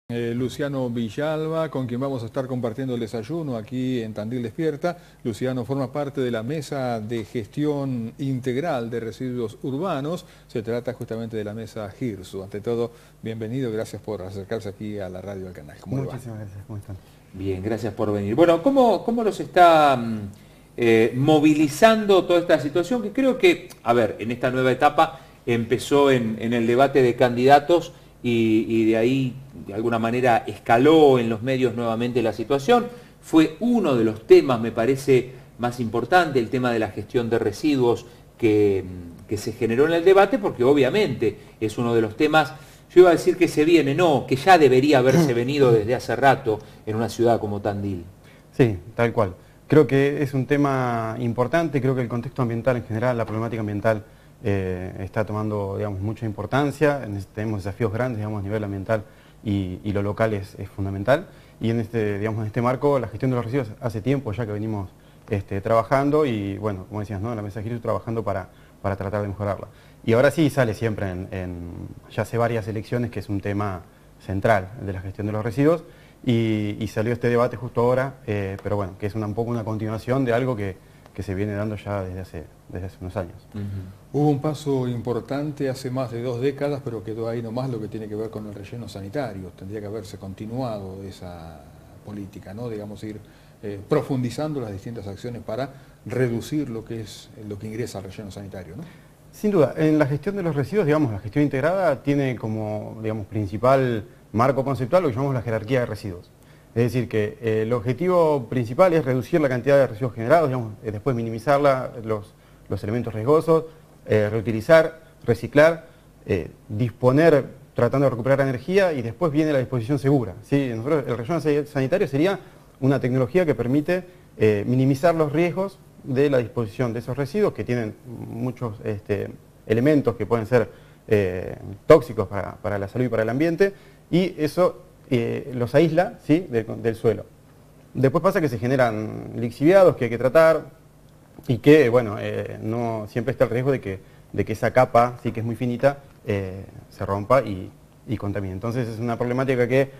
Luciano Villalba, con quien vamos a estar compartiendo el desayuno aquí en Tandil Despierta. Luciano forma parte de la Mesa de Gestión Integral de Residuos Urbanos. Se trata justamente de la Mesa GIRSU. Ante todo, bienvenido, gracias por acercarse aquí a la radio del canal. Muchísimas gracias, ¿cómo están? Bien, gracias por venir. Bueno, ¿cómo los está movilizando toda esta situación? Que creo que, a ver, en esta nueva etapa empezó en el debate de candidatos y de ahí, de alguna manera, escaló en los medios nuevamente la situación. Fue uno de los temas, me parece, más importante, el tema de la gestión de residuos que se generó en el debate, porque obviamente es uno de los temas, yo iba a decir que se viene, no, que ya debería haberse venido desde hace rato en una ciudad como Tandil. Sí, tal cual. Creo que es un tema importante, creo que el contexto ambiental en general, la problemática ambiental, está tomando, digamos, mucha importancia. Tenemos desafíos grandes, digamos, a nivel ambiental y lo local es fundamental. Y en este marco, la gestión de los residuos hace tiempo ya que venimos trabajando y, bueno, como decías, ¿no? La Mesa GIRSU trabajando para tratar de mejorarla. Y ahora sí sale siempre ya hace varias elecciones que es un tema central de la gestión de los residuos y salió este debate justo ahora, pero bueno, que es un poco una continuación de algo que se viene dando ya desde hace unos años. Hubo un paso importante hace más de 2 décadas, pero quedó ahí nomás lo que tiene que ver con el relleno sanitario. Tendría que haberse continuado esa política, ¿no? Digamos, ir profundizando las distintas acciones para reducir lo que ingresa al relleno sanitario, ¿no? Sin duda, en la gestión de los residuos, digamos, la gestión integrada tiene como, digamos, principal marco conceptual lo que llamamos la jerarquía de residuos. Es decir, que el objetivo principal es reducir la cantidad de residuos generados, digamos, después minimizarla, los elementos riesgosos, reutilizar, reciclar, disponer, tratando de recuperar energía y después viene la disposición segura, ¿sí? Nosotros, el relleno sanitario sería una tecnología que permite minimizar los riesgos de la disposición de esos residuos que tienen muchos elementos que pueden ser tóxicos para la salud y para el ambiente y eso los aísla, ¿sí? del suelo. Después pasa que se generan lixiviados que hay que tratar y que, bueno, no siempre está el riesgo de que esa capa, sí que es muy finita, se rompa y contamine. Entonces es una problemática que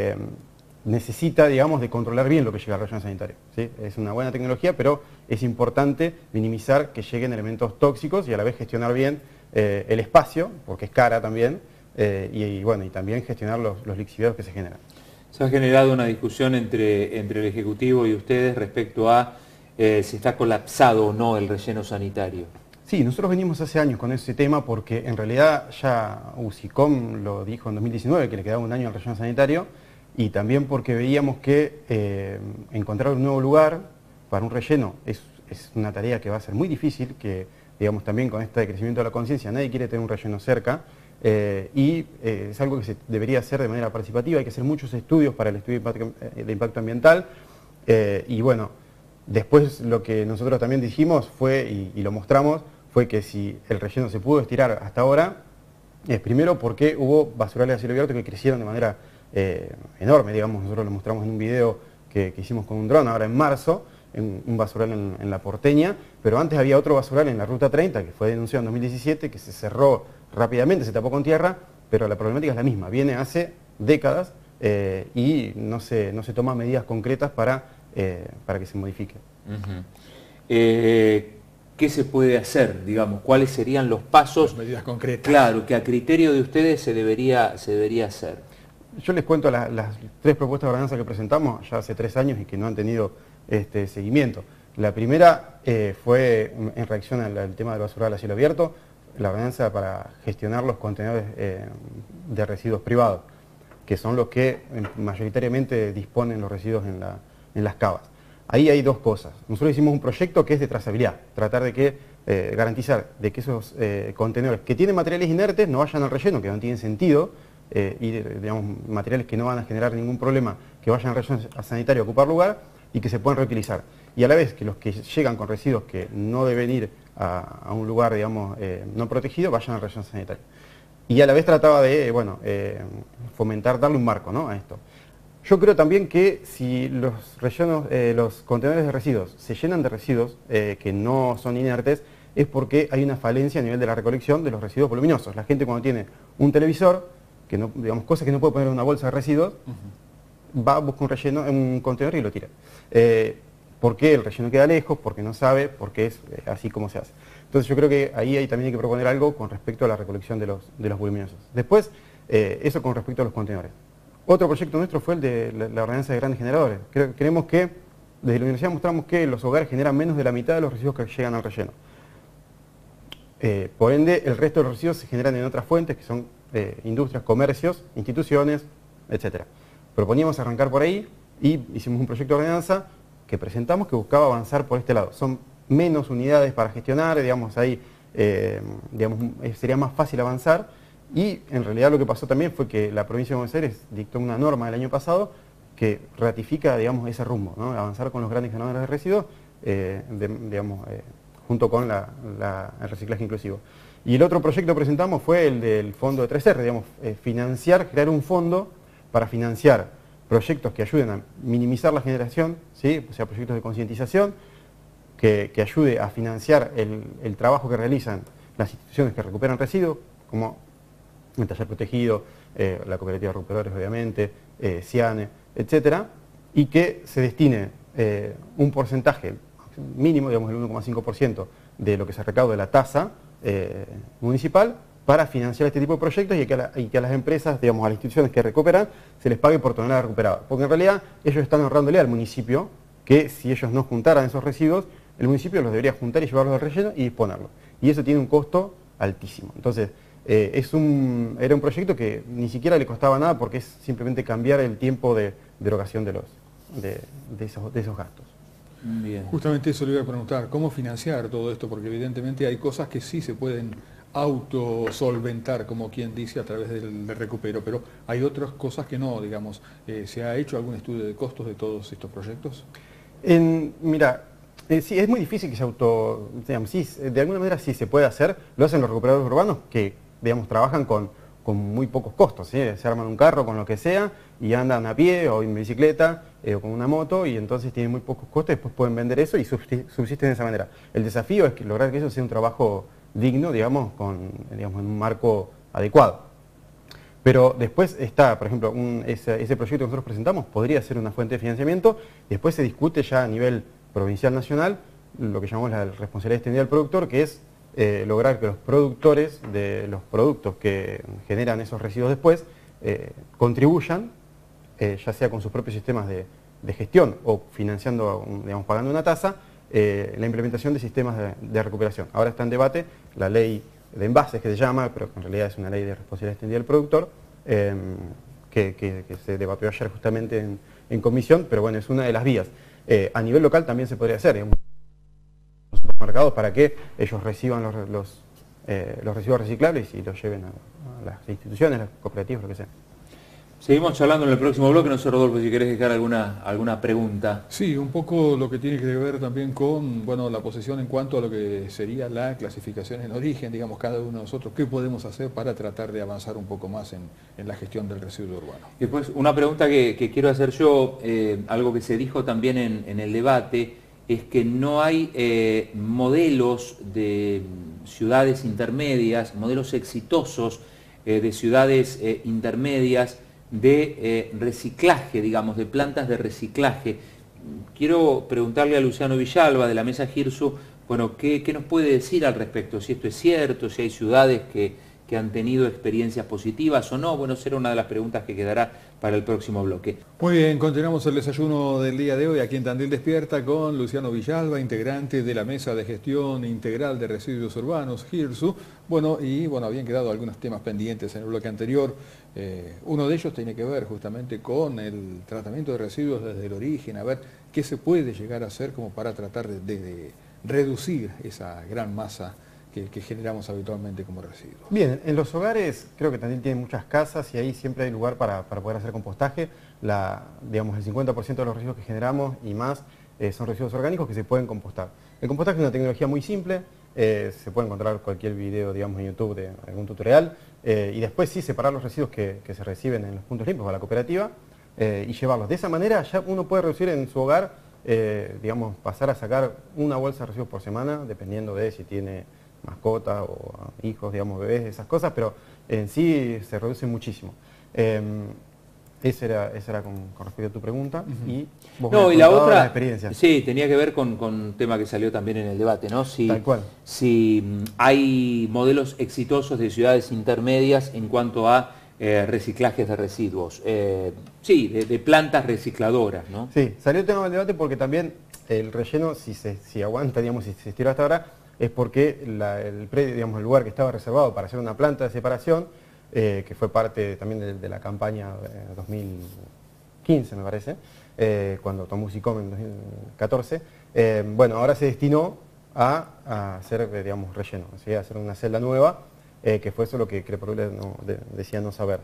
necesita, digamos, de controlar bien lo que llega al relleno sanitario, ¿sí? Es una buena tecnología, pero es importante minimizar que lleguen elementos tóxicos y a la vez gestionar bien el espacio, porque es cara también, bueno, y también gestionar los lixiviados que se generan. Se ha generado una discusión entre el Ejecutivo y ustedes respecto a si está colapsado o no el relleno sanitario. Sí, nosotros venimos hace años con ese tema porque en realidad ya UCICOM lo dijo en 2019 que le quedaba un año al relleno sanitario y también porque veíamos que encontrar un nuevo lugar para un relleno es una tarea que va a ser muy difícil, que digamos también con este crecimiento de la conciencia nadie quiere tener un relleno cerca es algo que se debería hacer de manera participativa, hay que hacer muchos estudios para el estudio de impacto ambiental y bueno, después lo que nosotros también dijimos fue, y lo mostramos, fue que si el relleno se pudo estirar hasta ahora, es primero porque hubo basurales a cielo abierto que crecieron de manera enorme, digamos, nosotros lo mostramos en un video que hicimos con un dron ahora en marzo, un basural en La Porteña, pero antes había otro basural en la Ruta 30 que fue denunciado en 2017, que se cerró rápidamente, se tapó con tierra, pero la problemática es la misma, viene hace décadas y no se toman medidas concretas para que se modifique. ¿Qué se puede hacer, digamos? ¿Cuáles serían los pasos? Las medidas concretas. Claro, que a criterio de ustedes se debería hacer. Yo les cuento las 3 propuestas de ordenanza que presentamos ya hace 3 años y que no han tenido seguimiento. La primera fue en reacción al tema del basural a cielo abierto, la ordenanza para gestionar los contenedores de residuos privados, que son los que mayoritariamente disponen los residuos en las cavas. Ahí hay 2 cosas. Nosotros hicimos un proyecto que es de trazabilidad, tratar de garantizar de que esos contenedores que tienen materiales inertes no vayan al relleno, que no tienen sentido, y digamos, materiales que no van a generar ningún problema, que vayan al relleno sanitario a ocupar lugar y que se puedan reutilizar. Y a la vez que los que llegan con residuos que no deben ir a un lugar, digamos, no protegido, vayan al relleno sanitario. Y a la vez trataba de, bueno, fomentar, darle un marco, ¿no?, a esto. Yo creo también que si los contenedores de residuos se llenan de residuos que no son inertes, es porque hay una falencia a nivel de la recolección de los residuos voluminosos. La gente cuando tiene un televisor digamos, cosas que no puede poner en una bolsa de residuos, va a buscar un relleno en un contenedor y lo tira. ¿Por qué el relleno queda lejos? Porque no sabe, porque es así como se hace. Entonces yo creo que ahí también hay que proponer algo con respecto a la recolección de los voluminosos. Después, eso con respecto a los contenedores. Otro proyecto nuestro fue el de la ordenanza de grandes generadores. Creemos que, desde la universidad mostramos que los hogares generan menos de la mitad de los residuos que llegan al relleno. Por ende, el resto de los residuos se generan en otras fuentes, que son industrias, comercios, instituciones, etc. Proponíamos arrancar por ahí y hicimos un proyecto de ordenanza que presentamos que buscaba avanzar por este lado. Son menos unidades para gestionar, digamos, ahí sería más fácil avanzar, y en realidad lo que pasó también fue que la provincia de Buenos Aires dictó una norma el año pasado que ratifica, digamos, ese rumbo, ¿no? Avanzar con los grandes generadores de residuos, junto con el reciclaje inclusivo. Y el otro proyecto que presentamos fue el del fondo de 3R, digamos, crear un fondo para financiar proyectos que ayuden a minimizar la generación, ¿sí? O sea, proyectos de concientización, que ayude a financiar el trabajo que realizan las instituciones que recuperan residuos, como el Taller Protegido, la Cooperativa de Recuperadores, obviamente, CIANE, etc., y que se destine un porcentaje mínimo, digamos el 1,5% de lo que se recauda de la tasa municipal, para financiar este tipo de proyectos y que a las empresas, digamos, a las instituciones que recuperan, se les pague por tonelada recuperada. Porque en realidad ellos están ahorrándole al municipio, que si ellos no juntaran esos residuos, el municipio los debería juntar y llevarlos al relleno y disponerlos. Y eso tiene un costo altísimo. Entonces, era un proyecto que ni siquiera le costaba nada, porque es simplemente cambiar el tiempo de erogación de esos gastos. Bien. Justamente eso le iba a preguntar, ¿cómo financiar todo esto? Porque evidentemente hay cosas que sí se pueden autosolventar, como quien dice, a través del recupero, pero hay otras cosas que no, digamos. ¿Se ha hecho algún estudio de costos de todos estos proyectos? Mira, sí, es muy difícil que digamos, sí, de alguna manera sí se puede hacer, lo hacen los recuperadores urbanos que, digamos, trabajan con muy pocos costos, ¿sí? Se arman un carro con lo que sea y andan a pie o en bicicleta o con una moto, y entonces tienen muy pocos costos, después pueden vender eso y subsisten de esa manera. El desafío es lograr que eso sea un trabajo digno, digamos, en un marco adecuado. Pero después está, por ejemplo, ese proyecto que nosotros presentamos podría ser una fuente de financiamiento. Después se discute ya a nivel provincial, nacional, lo que llamamos la responsabilidad extendida del productor, que es lograr que los productores de los productos que generan esos residuos después contribuyan, ya sea con sus propios sistemas de gestión o financiando, digamos, pagando una tasa, la implementación de sistemas de recuperación. Ahora está en debate la ley de envases, que se llama, pero en realidad es una ley de responsabilidad extendida del productor, que se debatió ayer justamente en comisión, pero bueno, es una de las vías. A nivel local también se podría hacer, digamos, los supermercados, para que ellos reciban los residuos reciclables y los lleven a las instituciones, las cooperativas, lo que sea. Seguimos charlando en el próximo bloque. No sé, Rodolfo, si querés dejar alguna pregunta. Sí, un poco lo que tiene que ver también con, bueno, la posición en cuanto a lo que sería la clasificación en origen, digamos, cada uno de nosotros, ¿qué podemos hacer para tratar de avanzar un poco más en la gestión del residuo urbano? Después, una pregunta que quiero hacer yo, algo que se dijo también en el debate, es que no hay modelos de ciudades intermedias, modelos exitosos de ciudades intermedias, de reciclaje, digamos, de plantas de reciclaje. Quiero preguntarle a Luciano Villalba, de la Mesa GIRSU, bueno, ¿qué nos puede decir al respecto? Si esto es cierto, si hay ciudades que han tenido experiencias positivas o no. Bueno, será una de las preguntas que quedará para el próximo bloque. Muy bien, continuamos el desayuno del día de hoy aquí en Tandil Despierta con Luciano Villalba, integrante de la Mesa de Gestión Integral de Residuos Urbanos, GIRSU. Bueno, habían quedado algunos temas pendientes en el bloque anterior. Uno de ellos tiene que ver justamente con el tratamiento de residuos desde el origen, a ver qué se puede llegar a hacer como para tratar de reducir esa gran masa que generamos habitualmente como residuos. Bien, en los hogares creo que también tienen muchas casas y ahí siempre hay lugar para poder hacer compostaje. Digamos, el 50% de los residuos que generamos y más son residuos orgánicos que se pueden compostar. El compostaje es una tecnología muy simple, se puede encontrar cualquier video, digamos, en YouTube de algún tutorial, y después sí separar los residuos que se reciben en los puntos limpios a la cooperativa y llevarlos. De esa manera ya uno puede reducir en su hogar, digamos, pasar a sacar una bolsa de residuos por semana, dependiendo de si tiene mascotas o a hijos, digamos, bebés, esas cosas, pero en sí se reduce muchísimo. Esa era con respecto a tu pregunta. Y vos no, me y la contabas otra, las experiencias. sí, tenía que ver con un tema que salió también en el debate, ¿no? Tal cual. Si hay modelos exitosos de ciudades intermedias en cuanto a reciclajes de residuos, sí, de plantas recicladoras, ¿no? Sí, salió el tema del debate porque también el relleno, si aguanta, digamos, si se estiró hasta ahora, es porque el predio, digamos, el lugar que estaba reservado para hacer una planta de separación, que fue parte también de la campaña 2015, me parece, cuando tomó SICOM en 2014, bueno, ahora se destinó a hacer, digamos, relleno, o sea, a hacer una celda nueva, que fue eso lo que Creporule decía no saber.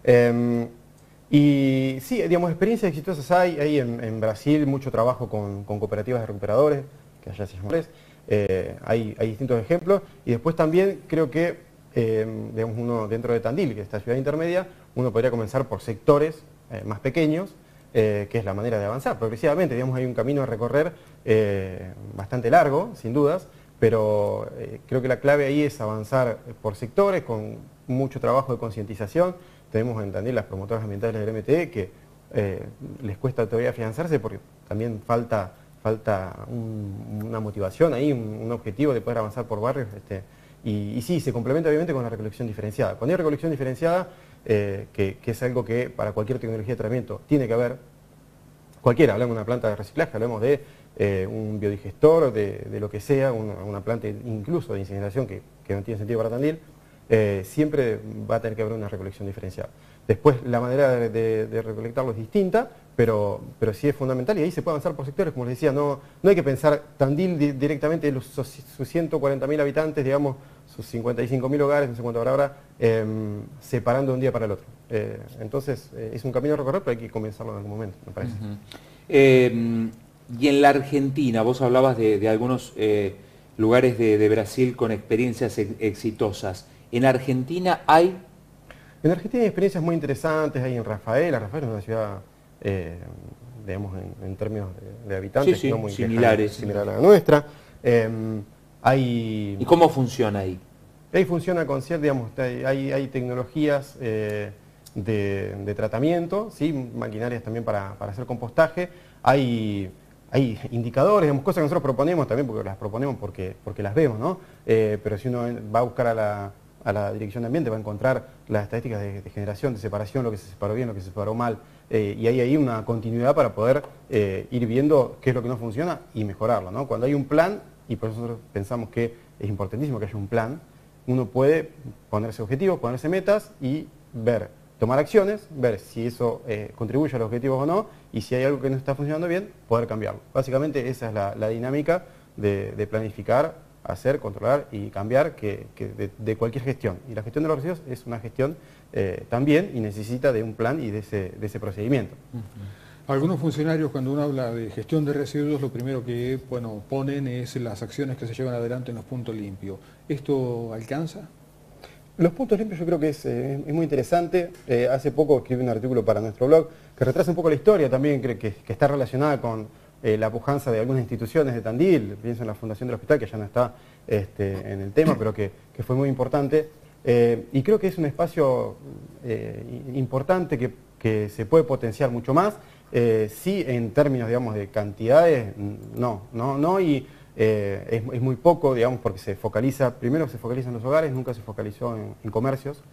Y sí, digamos, experiencias exitosas hay en Brasil, mucho trabajo con cooperativas de recuperadores, que allá se llaman, hay distintos ejemplos, y después también creo que digamos, uno dentro de Tandil, que es esta ciudad intermedia, uno podría comenzar por sectores más pequeños, que es la manera de avanzar progresivamente. Digamos, hay un camino a recorrer bastante largo, sin dudas, pero creo que la clave ahí es avanzar por sectores, con mucho trabajo de concientización. Tenemos en Tandil las promotoras ambientales del MTE, que les cuesta todavía afianzarse porque también falta una motivación ahí, un objetivo de poder avanzar por barrios. Y sí, se complementa obviamente con la recolección diferenciada. Cuando hay recolección diferenciada, que es algo que para cualquier tecnología de tratamiento tiene que haber, cualquiera, hablamos de una planta de reciclaje, hablamos de un biodigestor, de lo que sea, una planta incluso de incineración que no tiene sentido para Tandil, siempre va a tener que haber una recolección diferenciada. Después la manera de recolectarlo es distinta, pero sí es fundamental y ahí se puede avanzar por sectores, como les decía, no hay que pensar Tandil directamente, sus 140.000 habitantes, digamos, sus 55.000 hogares, no sé cuánto habrá ahora, separando de un día para el otro. Entonces es un camino a recorrer, pero hay que comenzarlo en algún momento, me parece. Y en la Argentina, vos hablabas de algunos lugares de Brasil con experiencias exitosas. ¿En Argentina hay? En Argentina hay experiencias muy interesantes, hay en Rafaela. Rafaela es una ciudad, digamos, en términos de habitantes, sí, no muy similares. similar a la nuestra. ¿Y cómo funciona ahí? Ahí funciona con cierto, digamos, hay tecnologías de tratamiento, ¿sí? Maquinarias también para hacer compostaje. Hay indicadores, digamos, cosas que nosotros proponemos también, porque las proponemos porque las vemos, ¿no? Pero si uno va a buscar a la Dirección de Ambiente, va a encontrar las estadísticas de generación, de separación, lo que se separó bien, lo que se separó mal, y hay ahí una continuidad para poder ir viendo qué es lo que no funciona y mejorarlo, ¿no? Cuando hay un plan, y por eso nosotros pensamos que es importantísimo que haya un plan, uno puede ponerse objetivos, ponerse metas y tomar acciones, ver si eso contribuye a los objetivos o no, y si hay algo que no está funcionando bien, poder cambiarlo. Básicamente esa es la dinámica de planificar, hacer, controlar y cambiar de cualquier gestión. Y la gestión de los residuos es una gestión también y necesita de un plan y de ese procedimiento. Algunos funcionarios, cuando uno habla de gestión de residuos, lo primero que ponen es las acciones que se llevan adelante en los puntos limpios. ¿Esto alcanza? Los puntos limpios yo creo que es muy interesante. Hace poco escribí un artículo para nuestro blog que retrasa un poco la historia también, creo que está relacionada con la pujanza de algunas instituciones de Tandil. Pienso en la Fundación del Hospital, que ya no está en el tema, pero que fue muy importante. Y creo que es un espacio importante que se puede potenciar mucho más. Sí, en términos, digamos, de cantidades, no, y es muy poco, digamos, porque primero se focaliza en los hogares, nunca se focalizó en comercios,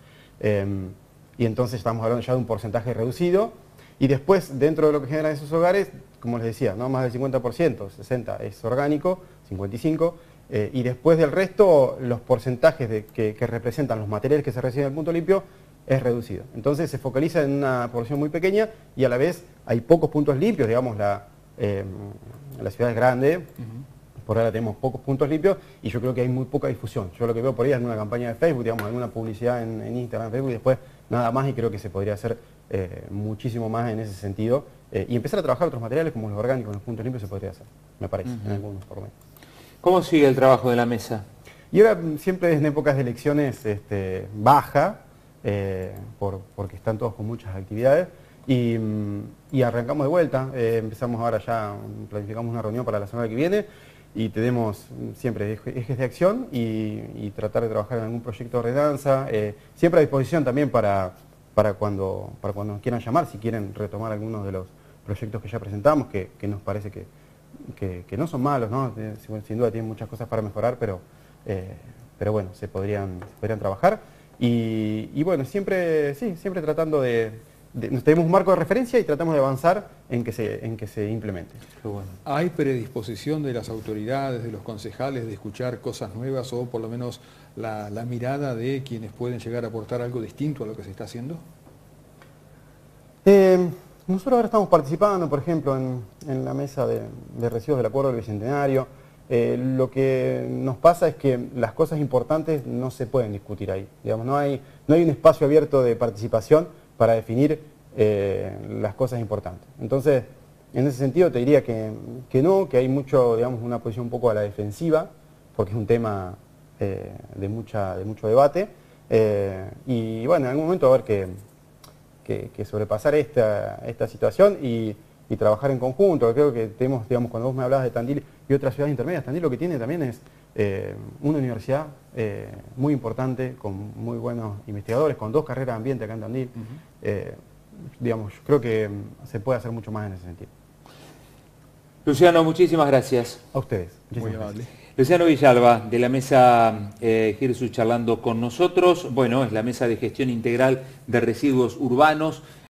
y entonces estamos hablando ya de un porcentaje reducido, y después, dentro de lo que generan esos hogares, como les decía, ¿no? Más del 50%, 60% es orgánico, 55%, y después del resto, los porcentajes que representan los materiales que se reciben en el punto limpio, es reducido. Entonces se focaliza en una porción muy pequeña y a la vez hay pocos puntos limpios, digamos, la ciudad es grande, por ahora tenemos pocos puntos limpios y yo creo que hay muy poca difusión. Yo lo que veo por ahí es una campaña de Facebook, digamos, alguna publicidad en Instagram, Facebook y después nada más, y creo que se podría hacer muchísimo más en ese sentido y empezar a trabajar otros materiales como los orgánicos en los puntos limpios se podría hacer, me parece, en algunos por lo menos. ¿Cómo sigue el trabajo de la mesa? Y ahora siempre en épocas de elecciones baja, porque están todos con muchas actividades y arrancamos de vuelta, empezamos ahora ya, planificamos una reunión para la semana que viene y tenemos siempre ejes de acción y tratar de trabajar en algún proyecto de ordenanza, siempre a disposición también para cuando nos quieran llamar, si quieren retomar algunos de los proyectos que ya presentamos, que nos parece que no son malos, ¿no? Sin duda tienen muchas cosas para mejorar, pero bueno, se podrían trabajar. Y bueno, siempre tratando tenemos un marco de referencia y tratamos de avanzar en que se implemente. Bueno. ¿Hay predisposición de las autoridades, de los concejales, de escuchar cosas nuevas o por lo menos la mirada de quienes pueden llegar a aportar algo distinto a lo que se está haciendo? Nosotros ahora estamos participando, por ejemplo, en la mesa de residuos del Acuerdo del Bicentenario. Lo que nos pasa es que las cosas importantes no se pueden discutir ahí. Digamos, no hay un espacio abierto de participación para definir las cosas importantes. Entonces, en ese sentido te diría que hay mucho, digamos, una posición un poco a la defensiva, porque es un tema de mucho debate. Y bueno, en algún momento va a haber que sobrepasar esta situación y trabajar en conjunto. Creo que tenemos, digamos, cuando vos me hablabas de Tandil y otras ciudades intermedias, Tandil lo que tiene también es una universidad muy importante, con muy buenos investigadores, con 2 carreras de ambiente acá en Tandil. Digamos, yo creo que se puede hacer mucho más en ese sentido. Luciano, muchísimas gracias. A ustedes. Muy amable. Luciano Villalba, de la mesa Girsu, charlando con nosotros. Bueno, es la mesa de gestión integral de residuos urbanos.